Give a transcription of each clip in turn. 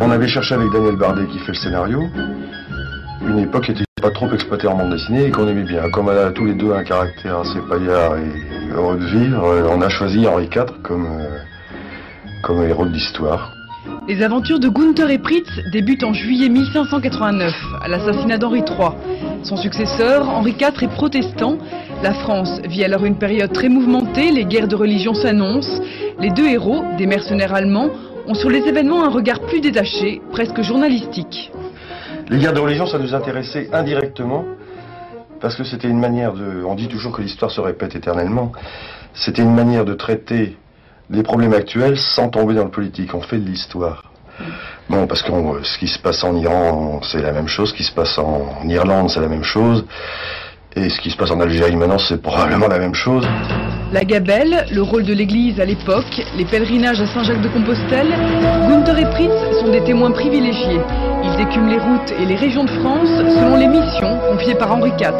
On avait cherché avec Daniel Bardet qui fait le scénario, une époque qui n'était pas trop exploitée en bande dessinée et qu'on aimait bien. Comme elle a tous les deux un caractère assez paillard et heureux de vivre, on a choisi Henri IV comme héros de l'histoire. Les aventures de Gunther et Pritz débutent en juillet 1589, à l'assassinat d'Henri III. Son successeur, Henri IV, est protestant. La France vit alors une période très mouvementée, les guerres de religion s'annoncent. Les deux héros, des mercenaires allemands, ont sur les événements un regard plus détaché, presque journalistique. Les guerres de religion, ça nous intéressait indirectement, parce que c'était une manière de... On dit toujours que l'histoire se répète éternellement. C'était une manière de traiter les problèmes actuels sans tomber dans le politique. On fait de l'histoire. Bon, parce que ce qui se passe en Iran, c'est la même chose. Ce qui se passe en Irlande, c'est la même chose. Et ce qui se passe en Algérie maintenant, c'est probablement la même chose. La gabelle, le rôle de l'église à l'époque, les pèlerinages à Saint-Jacques-de-Compostelle, Gunther et Pritz sont des témoins privilégiés. Ils écument les routes et les régions de France selon les missions confiées par Henri IV.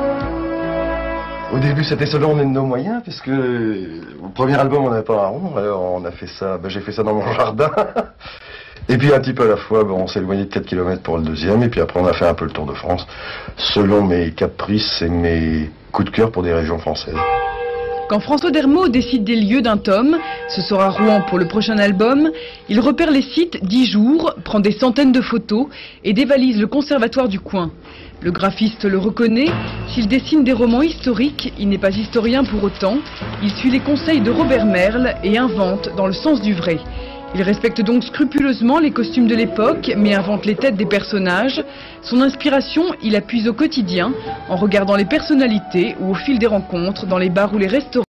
Au début, c'était selon nos moyens, parce que le premier album, on n'avait pas un rond, alors on a fait ça, j'ai fait ça dans mon jardin. Et puis un petit peu à la fois, on s'est éloigné de 4 km pour le deuxième, et puis après on a fait un peu le tour de France, selon mes caprices et mes coups de cœur pour des régions françaises. Quand François Dermot décide des lieux d'un tome, ce sera Rouen pour le prochain album, il repère les sites 10 jours, prend des centaines de photos et dévalise le conservatoire du coin. Le graphiste le reconnaît, s'il dessine des romans historiques, il n'est pas historien pour autant. Il suit les conseils de Robert Merle et invente dans le sens du vrai. Il respecte donc scrupuleusement les costumes de l'époque, mais invente les têtes des personnages. Son inspiration, il la puise au quotidien, en regardant les personnalités ou au fil des rencontres, dans les bars ou les restaurants.